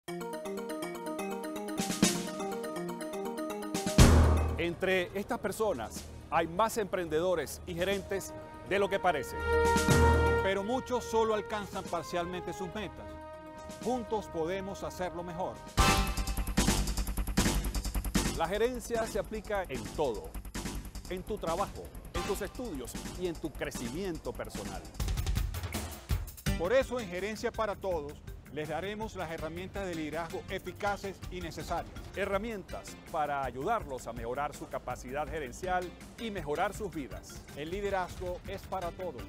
Entre estas personas hay más emprendedores y gerentes de lo que parece. Pero muchos solo alcanzan parcialmente sus metas. Juntos podemos hacerlo mejor. La gerencia se aplica en todo, en tu trabajo, en tus estudios y en tu crecimiento personal. Por eso en Gerencia para Todos les daremos las herramientas de liderazgo eficaces y necesarias. Herramientas para ayudarlos a mejorar su capacidad gerencial y mejorar sus vidas. El liderazgo es para todos.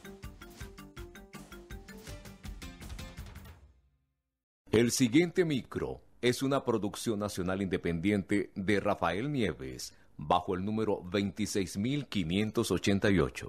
El siguiente micro es una producción nacional independiente de Rafael Nieves, bajo el número 26588.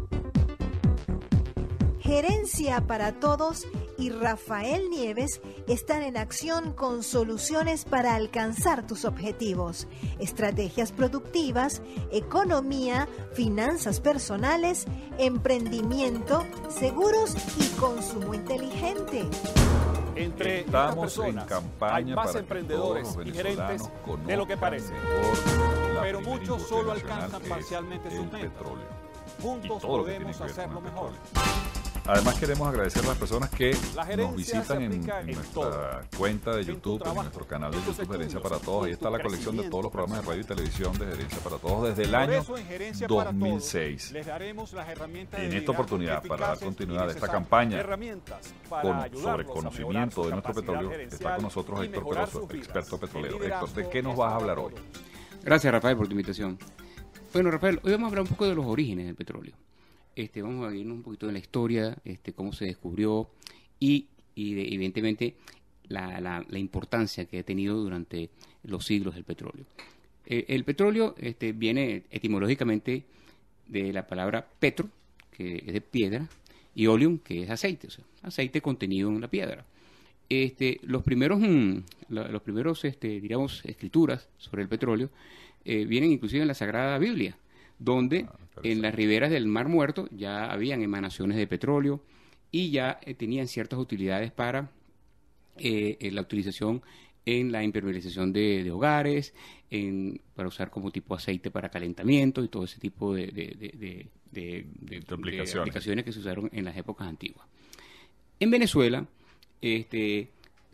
Gerencia para Todos y Rafael Nieves están en acción con soluciones para alcanzar tus objetivos, estrategias productivas, economía, finanzas personales, emprendimiento, seguros y consumo inteligente. Entre estas personas hay más emprendedores y gerentes de lo que parece. Pero muchos solo alcanzan parcialmente sus metas. Juntos podemos hacerlo mejor. Además queremos agradecer a las personas que nos visitan en en nuestra todo. cuenta de En tu YouTube, en trabajo, nuestro canal de en tus YouTube Gerencia estudios, para Todos. Ahí en está tu la colección de todos los programas de radio y crecimiento televisión de Gerencia para Todos desde el año Por eso en Gerencia para Todos 2006. les daremos las herramientas de En esta liderazgo oportunidad, para dar eficaces y continuidad a esta necesarias. campaña Herramientas para sobre ayudarlos a conocimiento mejorar de su nuestro capacidad petróleo, está gerencial con nosotros y Héctor mejorar Peroso, sus vidas. experto petrolero. El Héctor, ¿de qué nos liderazgo vas a es hablar para hoy? todos. Gracias, Rafael, por tu invitación. Bueno, Rafael, hoy vamos a hablar un poco de los orígenes del petróleo. Vamos a irnos un poquito de la historia, cómo se descubrió y evidentemente la importancia que ha tenido durante los siglos el petróleo. El petróleo viene etimológicamente de la palabra petro, que es de piedra, y oleum, que es aceite, o sea, aceite contenido en la piedra. Los primeros digamos, escrituras sobre el petróleo vienen inclusive en la Sagrada Biblia, donde en las riberas del Mar Muerto ya habían emanaciones de petróleo y ya tenían ciertas utilidades para la utilización en la impermeabilización de hogares, para usar como tipo aceite para calentamiento y todo ese tipo de aplicaciones que se usaron en las épocas antiguas. En Venezuela, el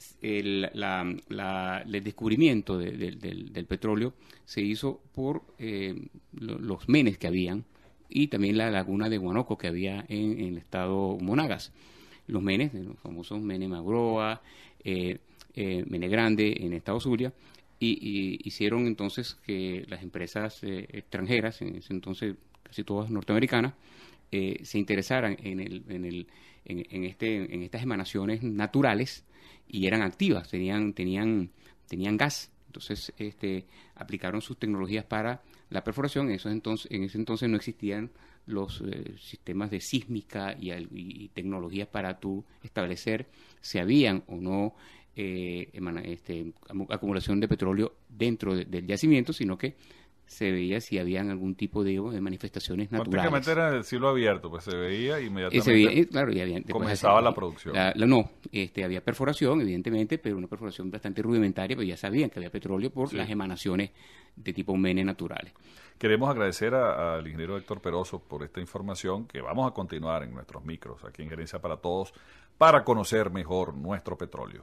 descubrimiento del petróleo se hizo por los menes que habían y también la laguna de Guanoco que había en el estado Monagas. Los menes, los famosos Mene Magroa, Mene Grande en estado Zulia, y hicieron entonces que las empresas extranjeras, en ese entonces casi todas norteamericanas, se interesaran en estas emanaciones naturales y eran activas, tenían gas. Entonces aplicaron sus tecnologías para la perforación. En ese entonces no existían los sistemas de sísmica y tecnologías para tú establecer si habían o no acumulación de petróleo dentro del yacimiento, sino que se veía si habían algún tipo de manifestaciones naturales. Prácticamente era el cielo abierto, pues se veía inmediatamente. Claro, y comenzaba la producción. Había perforación, evidentemente, pero una perforación bastante rudimentaria, pero ya sabían que había petróleo por las emanaciones de tipo mene naturales. Queremos agradecer al ingeniero Héctor Peroso por esta información, que vamos a continuar en nuestros micros aquí en Gerencia para Todos para conocer mejor nuestro petróleo.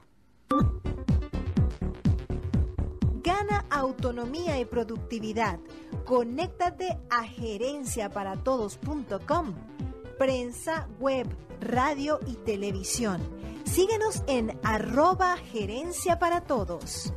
Gana autonomía y productividad. Conéctate a gerenciaparatodos.com. Prensa, web, radio y televisión. Síguenos en @gerenciaparatodos.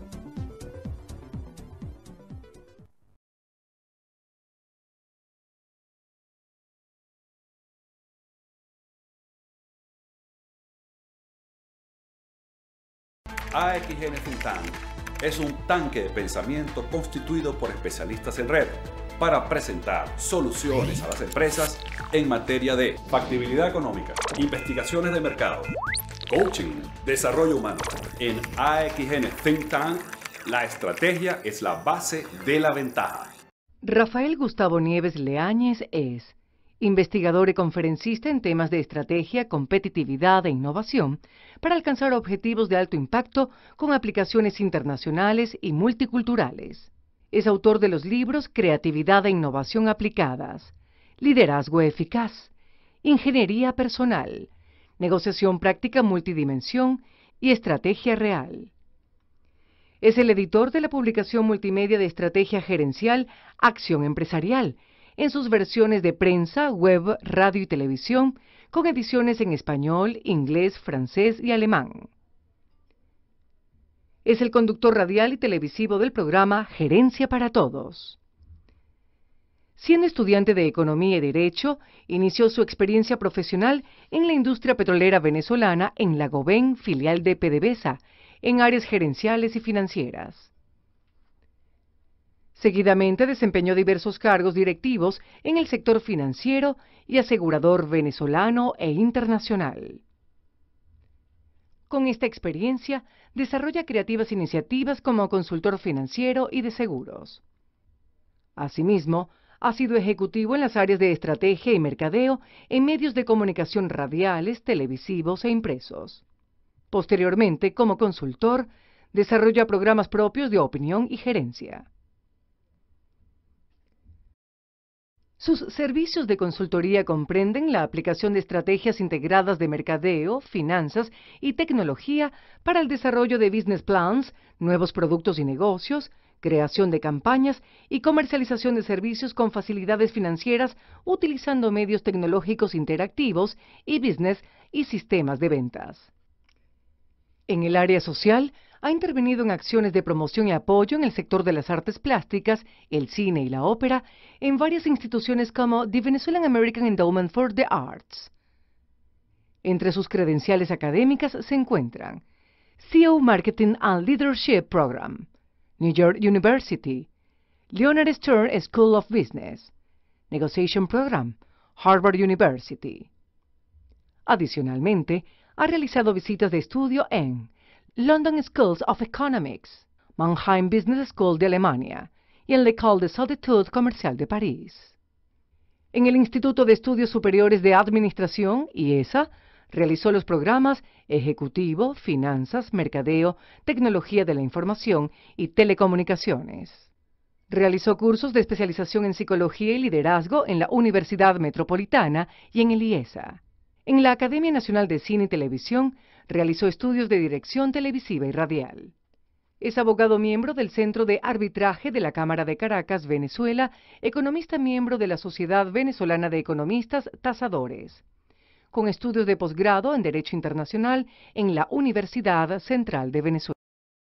AXN Think Tank es un tanque de pensamiento constituido por especialistas en red para presentar soluciones a las empresas en materia de factibilidad económica, investigaciones de mercado, coaching, desarrollo humano. En AXN Think Tank, la estrategia es la base de la ventaja. Rafael Gustavo Nieves Leáñez es investigador y conferencista en temas de estrategia, competitividad e innovación para alcanzar objetivos de alto impacto con aplicaciones internacionales y multiculturales. Es autor de los libros Creatividad e Innovación Aplicadas, Liderazgo Eficaz, Ingeniería Personal, Negociación Práctica Multidimensión y Estrategia Real. Es el editor de la publicación multimedia de estrategia gerencial Acción Empresarial, en sus versiones de prensa, web, radio y televisión, con ediciones en español, inglés, francés y alemán. Es el conductor radial y televisivo del programa Gerencia para Todos. Siendo estudiante de Economía y Derecho, inició su experiencia profesional en la industria petrolera venezolana en la Gobén, filial de PDVSA, en áreas gerenciales y financieras. Seguidamente desempeñó diversos cargos directivos en el sector financiero y asegurador venezolano e internacional. Con esta experiencia, desarrolla creativas iniciativas como consultor financiero y de seguros. Asimismo, ha sido ejecutivo en las áreas de estrategia y mercadeo en medios de comunicación radiales, televisivos e impresos. Posteriormente, como consultor, desarrolla programas propios de opinión y gerencia. Sus servicios de consultoría comprenden la aplicación de estrategias integradas de mercadeo, finanzas y tecnología para el desarrollo de business plans, nuevos productos y negocios, creación de campañas y comercialización de servicios con facilidades financieras utilizando medios tecnológicos interactivos y business y sistemas de ventas. En el área social, ha intervenido en acciones de promoción y apoyo en el sector de las artes plásticas, el cine y la ópera, en varias instituciones como The Venezuelan American Endowment for the Arts. Entre sus credenciales académicas se encuentran CEO Marketing and Leadership Program, New York University, Leonard Stern School of Business, Negotiation Program, Harvard University. Adicionalmente, ha realizado visitas de estudio en London Schools of Economics, Mannheim Business School de Alemania y en l'École des Hautes Comerciales de París. En el Instituto de Estudios Superiores de Administración, IESA, realizó los programas Ejecutivo, Finanzas, Mercadeo, Tecnología de la Información y Telecomunicaciones. Realizó cursos de especialización en Psicología y Liderazgo en la Universidad Metropolitana y en el IESA. En la Academia Nacional de Cine y Televisión, realizó estudios de dirección televisiva y radial. Es abogado miembro del Centro de Arbitraje de la Cámara de Caracas, Venezuela, economista miembro de la Sociedad Venezolana de Economistas Tasadores, con estudios de posgrado en Derecho Internacional en la Universidad Central de Venezuela.